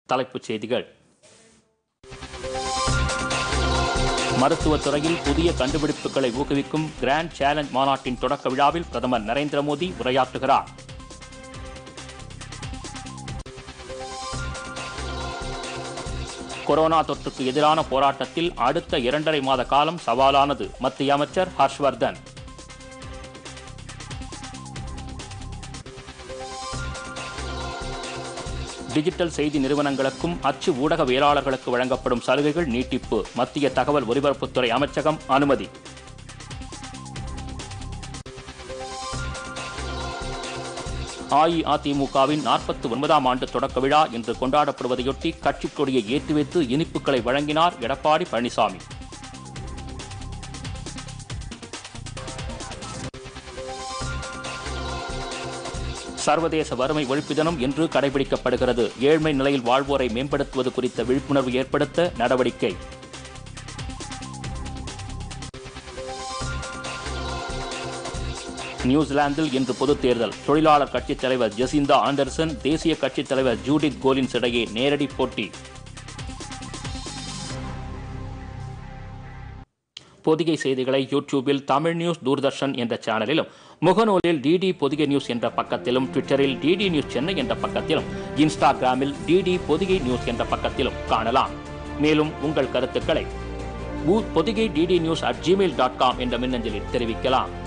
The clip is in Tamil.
தலைப்புச் செய்திகள். மருத்துவத் துறையில் புதிய கண்டுபிடிப்புகளை ஊக்குவிக்கும் கிராண்ட் சேலஞ்ச் மாநாட்டின் தொடக்க விழாவில் பிரதமர் நரேந்திர மோடி உரையாற்றுகிறார். கொரோனா தொற்றுக்கு எதிரான போராட்டத்தில் அடுத்த 2.5 மாத காலம் சவாலானது. மத்திய அமைச்சர் ஹர்ஷ்வர்தன். டிஜிட்டல் செய்தி நிறுவனங்களுக்கும் அச்சு ஊடகவியலாளர்களுக்கு வழங்கப்படும் சலுகைகள் நீட்டிப்பு. மத்திய தகவல் ஒலிபரப்புத்துறை அமைச்சகம் அனுமதி. அஇஅதிமுகவின் 49ஆம் ஆண்டு தொடக்க விழா இன்று கொண்டாடப்படுவதையொட்டி கட்சிக் கொடியை ஏற்றி வைத்து இனிப்புகளை வழங்கினார் எடப்பாடி பழனிசாமி. சர்வதேச வறுமை ஒழிப்பு தினம் இன்று கடைபிடிக்கப்படுகிறது. ஏழ்மை நிலையில் வாழ்வோரை மேம்படுத்துவது குறித்த விழிப்புணர்வு ஏற்படுத்த நடவடிக்கை. நியூசிலாந்தில் இன்று பொதுத் தேர்தல். தொழிலாளர் கட்சித் தலைவர் ஜெசிந்தா ஆண்டர்சன், தேசிய கட்சித் தலைவர் ஜூடித் கோலின்ஸ் இடையே நேரடி போட்டி. பொதிகை செய்திகளை யூடியூபில் தமிழ் நியூஸ் தூர்தர்ஷன் என்ற சேனலிலும், முகநூலில் டிடி பொதிகை நியூஸ் என்ற பக்கத்திலும், ட்விட்டரில் டிடி நியூஸ் சென்னை என்ற பக்கத்திலும், இன்ஸ்டாகிராமில் டிடி பொதிகை நியூஸ் என்ற பக்கத்திலும் காணலாம். மேலும் உங்கள் கருத்துக்களை பொதிகை DD News@gmail.com என்ற மின்னஞ்சலில் தெரிவிக்கலாம்.